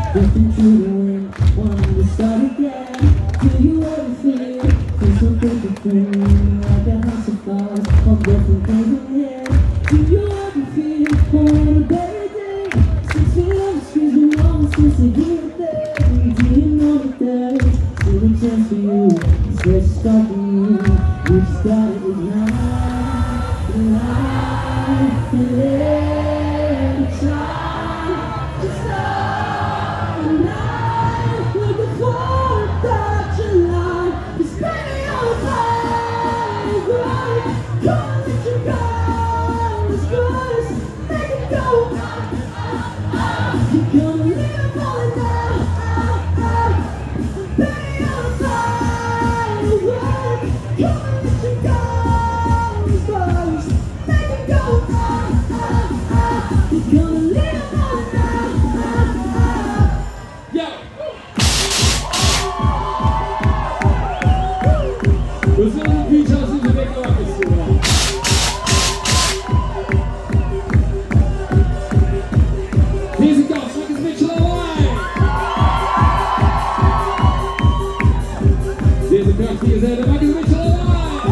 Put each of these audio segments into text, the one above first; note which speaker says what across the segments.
Speaker 1: Drifting through the wind, wanting to start again. Do you ever feel so different, like a house of cards, all different things in here? Do you ever feel on a better day? 6 feet on the streets, but no one seems to hear a thing. Do you know that there's still a chance for you? It's where to start for you. You just gotta ignite the light and let it shine. Just start the night like the 4th of July. It's spinning on the playground. Come on, let your guns burst. Make it go. You're gonna leave it falling down. Spinning on the playground. Come on, let your guns burst. Make it go. You're gonna leave it falling down.
Speaker 2: Yo! We're still in the beach houses to make a rocket still. Music goes, Marcus Mitchell alive! There's a crack, here's the Marcus Mitchell alive!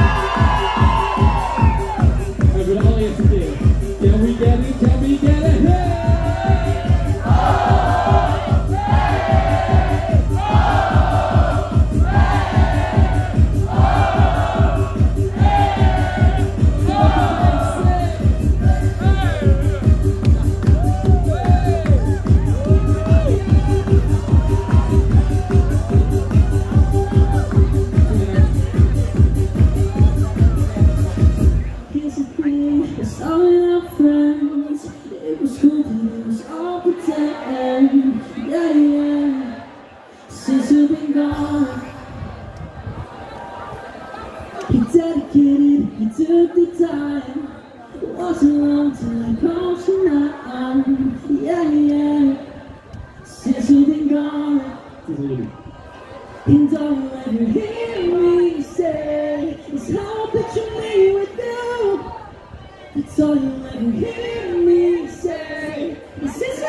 Speaker 2: That's what all you have to do. Can we get it? Can we get it? Hey!
Speaker 1: Here's the thing, it's all in our friends. It was cool, but it was all pretend. Yeah, yeah. Since you've been gone, he dedicated, he took the time. It wasn't long till I called tonight. Yeah, yeah. Since you've been gone, and all you ever hear me say is how I picture me with you. That's all you ever hear me say. Is this